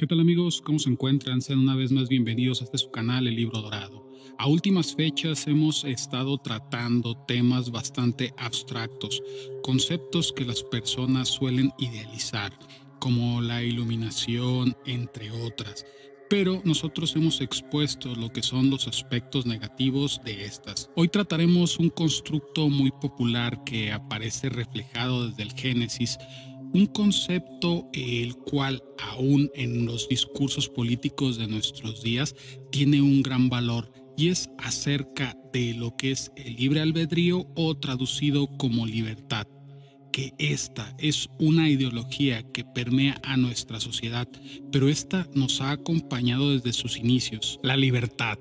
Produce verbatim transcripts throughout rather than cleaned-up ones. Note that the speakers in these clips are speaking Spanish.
¿Qué tal amigos? ¿Cómo se encuentran? Sean una vez más bienvenidos a este su canal, El Libro Dorado. A últimas fechas hemos estado tratando temas bastante abstractos, conceptos que las personas suelen idealizar, como la iluminación, entre otras. Pero nosotros hemos expuesto lo que son los aspectos negativos de estas. Hoy trataremos un constructo muy popular que aparece reflejado desde el Génesis, un concepto el cual aún en los discursos políticos de nuestros días tiene un gran valor, y es acerca de lo que es el libre albedrío, o traducido como libertad, que esta es una ideología que permea a nuestra sociedad, pero esta nos ha acompañado desde sus inicios. La libertad,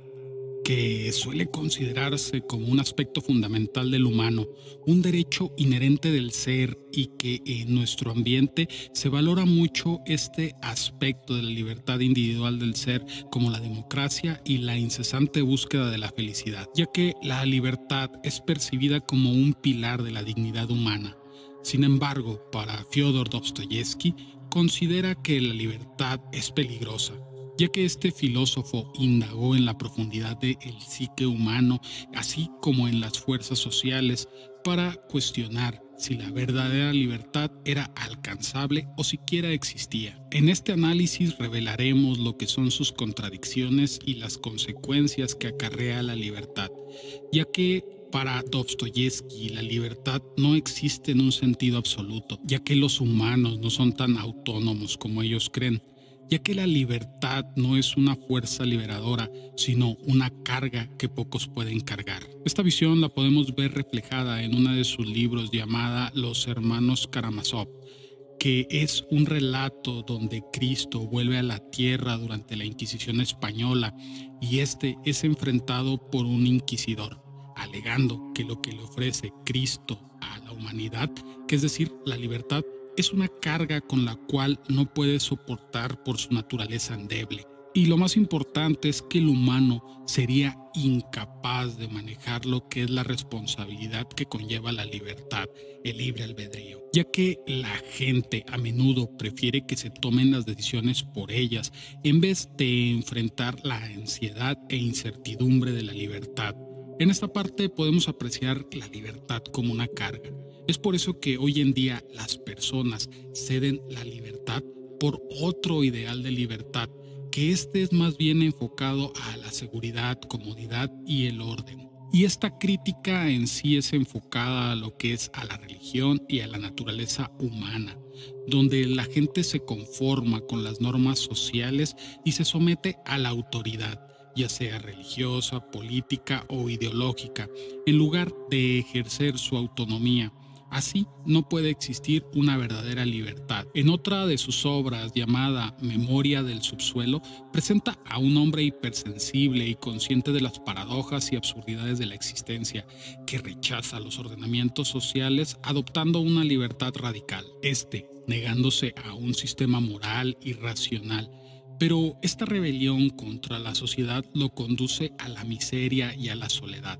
que suele considerarse como un aspecto fundamental del humano, un derecho inherente del ser, y que en nuestro ambiente se valora mucho este aspecto de la libertad individual del ser, como la democracia y la incesante búsqueda de la felicidad, ya que la libertad es percibida como un pilar de la dignidad humana. Sin embargo, para Fyodor Dostoyevsky, considera que la libertad es peligrosa, ya que este filósofo indagó en la profundidad del psique humano, así como en las fuerzas sociales, para cuestionar si la verdadera libertad era alcanzable o siquiera existía. En este análisis revelaremos lo que son sus contradicciones y las consecuencias que acarrea la libertad, ya que para Dostoyevsky la libertad no existe en un sentido absoluto, ya que los humanos no son tan autónomos como ellos creen, ya que la libertad no es una fuerza liberadora, sino una carga que pocos pueden cargar. Esta visión la podemos ver reflejada en uno de sus libros llamada Los Hermanos Karamazov, que es un relato donde Cristo vuelve a la tierra durante la Inquisición española, y este es enfrentado por un inquisidor, alegando que lo que le ofrece Cristo a la humanidad, que es decir, la libertad, es una carga con la cual no puede soportar por su naturaleza endeble. Y lo más importante es que el humano sería incapaz de manejar lo que es la responsabilidad que conlleva la libertad, el libre albedrío, ya que la gente a menudo prefiere que se tomen las decisiones por ellas, en vez de enfrentar la ansiedad e incertidumbre de la libertad. En esta parte podemos apreciar la libertad como una carga. Es por eso que hoy en día las personas ceden la libertad por otro ideal de libertad, que este es más bien enfocado a la seguridad, comodidad y el orden. Y esta crítica en sí es enfocada a lo que es a la religión y a la naturaleza humana, donde la gente se conforma con las normas sociales y se somete a la autoridad, ya sea religiosa, política o ideológica, en lugar de ejercer su autonomía. Así no puede existir una verdadera libertad. En otra de sus obras, llamada Memoria del subsuelo, presenta a un hombre hipersensible y consciente de las paradojas y absurdidades de la existencia, que rechaza los ordenamientos sociales adoptando una libertad radical, este negándose a un sistema moral y racional. Pero esta rebelión contra la sociedad lo conduce a la miseria y a la soledad.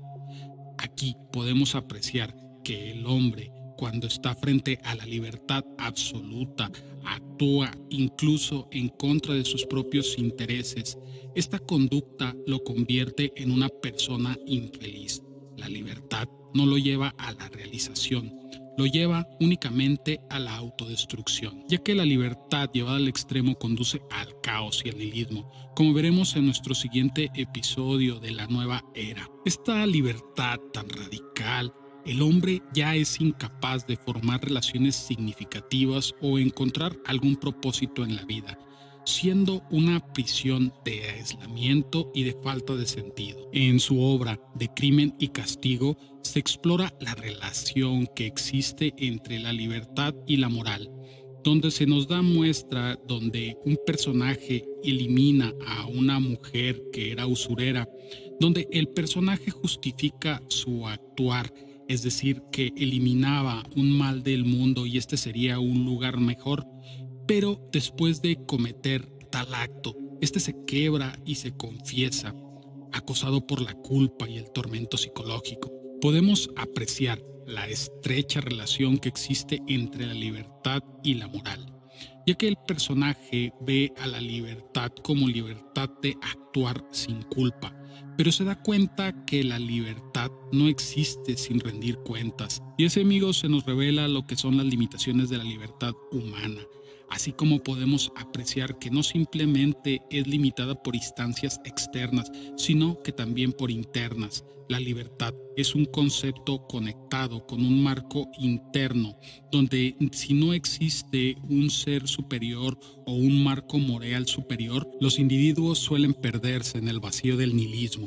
Aquí podemos apreciar que el hombre, cuando está frente a la libertad absoluta, actúa incluso en contra de sus propios intereses. Esta conducta lo convierte en una persona infeliz. La libertad no lo lleva a la realización, lo lleva únicamente a la autodestrucción, ya que la libertad llevada al extremo conduce al caos y al nihilismo, como veremos en nuestro siguiente episodio de la nueva era. Esta libertad tan radical, el hombre ya es incapaz de formar relaciones significativas o encontrar algún propósito en la vida, siendo una prisión de aislamiento y de falta de sentido. En su obra de Crimen y Castigo se explora la relación que existe entre la libertad y la moral, donde se nos da muestra donde un personaje elimina a una mujer que era usurera, donde el personaje justifica su actuar, es decir, que eliminaba un mal del mundo y este sería un lugar mejor, pero después de cometer tal acto, este se quebra y se confiesa, acosado por la culpa y el tormento psicológico. Podemos apreciar la estrecha relación que existe entre la libertad y la moral, ya que el personaje ve a la libertad como libertad de actuar sin culpa, pero se da cuenta que la libertad no existe sin rendir cuentas. Y ese, amigo, se nos revela lo que son las limitaciones de la libertad humana, así como podemos apreciar que no simplemente es limitada por instancias externas, sino que también por internas. La libertad es un concepto conectado con un marco interno, donde si no existe un ser superior o un marco moral superior, los individuos suelen perderse en el vacío del nihilismo.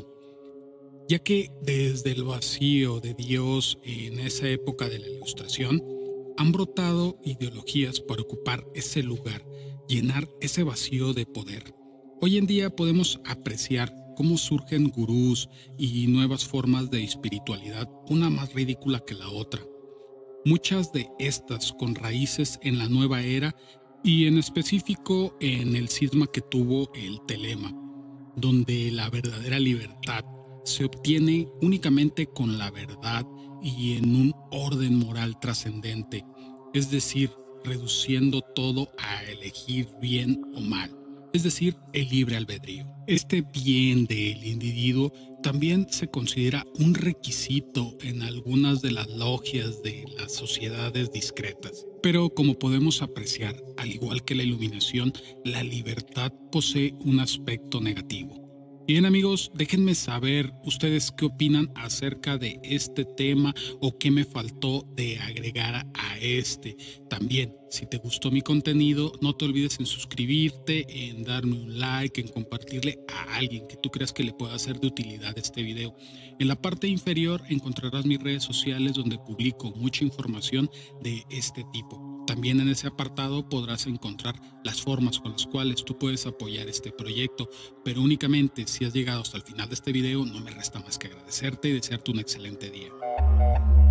Ya que desde el vacío de Dios en esa época de la Ilustración, han brotado ideologías para ocupar ese lugar, llenar ese vacío de poder. Hoy en día podemos apreciar cómo surgen gurús y nuevas formas de espiritualidad, una más ridícula que la otra. Muchas de estas con raíces en la nueva era y en específico en el cisma que tuvo el telema, donde la verdadera libertad se obtiene únicamente con la verdad y en un orden moral trascendente, es decir, reduciendo todo a elegir bien o mal, es decir, el libre albedrío. Este bien del individuo también se considera un requisito en algunas de las logias de las sociedades discretas. Pero como podemos apreciar, al igual que la iluminación, la libertad posee un aspecto negativo. Bien, amigos, déjenme saber ustedes qué opinan acerca de este tema o qué me faltó de agregar a este. También, si te gustó mi contenido, no te olvides en suscribirte, en darme un like, en compartirle a alguien que tú creas que le pueda ser de utilidad este video. En la parte inferior encontrarás mis redes sociales donde publico mucha información de este tipo. También en ese apartado podrás encontrar las formas con las cuales tú puedes apoyar este proyecto, pero únicamente si has llegado hasta el final de este video, no me resta más que agradecerte y desearte un excelente día.